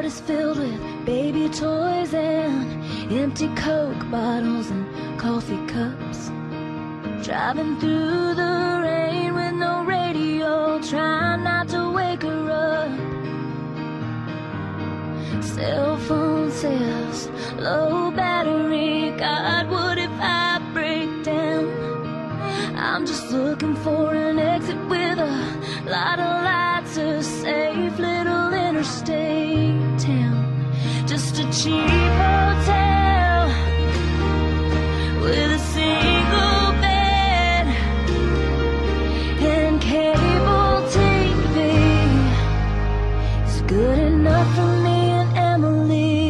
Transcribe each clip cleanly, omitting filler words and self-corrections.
Floorboard is filled with baby toys and empty Coke bottles and coffee cups. Driving through the rain with no radio, trying not to wake her up. Cell phone says low battery. God, what if I break down? I'm just looking for an exit with a lot of lights, a safe little interstate town. Just a cheap hotel with a single bed and cable TV. It's good enough for me and Emily.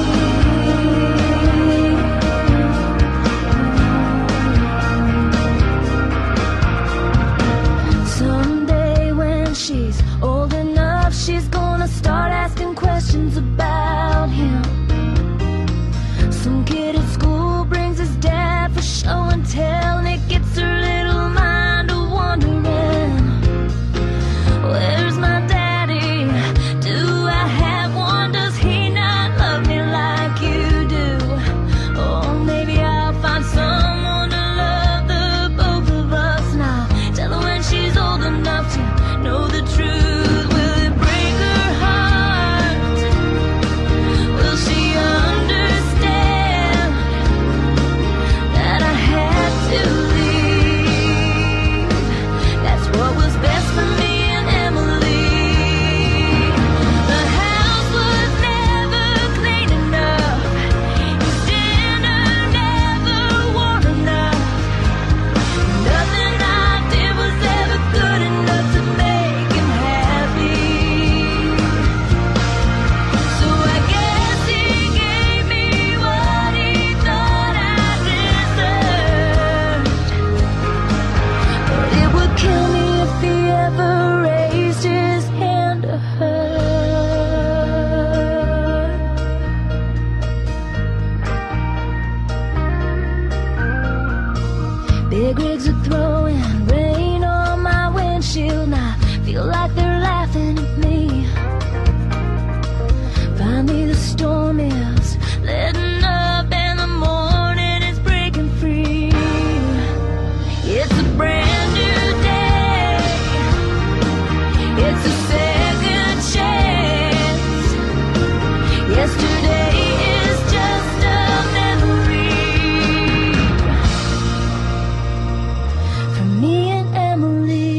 Someday when she's old enough, she's gonna start asking questions about him. Some kid at school brings his dad for show and tell, and it gets her little mind a wondering, where's my daddy? Do I have one? Does he not love me like you do? Or maybe I'll find someone to love the both of us. And I'll tell her when she's old enough to know the truth. Will it break her heart? Will she understand that I had to leave? That's what was best for me and Emily. The house was never clean enough, his dinner never warm enough. Nothing I did was ever good enough to make him happy. So I guess he gave me what he thought I deserved. But it would kill me if he ever raised his hand to her. Big rigs are throwing rain on my windshield, and I feel like they're laughing at me. Finally the storm is letting up and the morning is breaking free. It's a brand new day, it's a second chance. Yesterday is just a memory for me and Emily.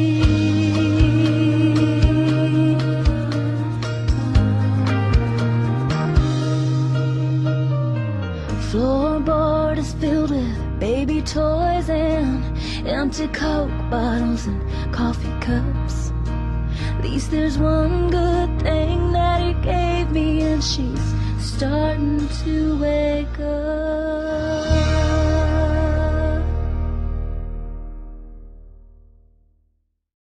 Floorboard is filled with baby toys and empty Coke bottles and coffee cups. At least there's one good thing that he gave me, and she's starting to wake up.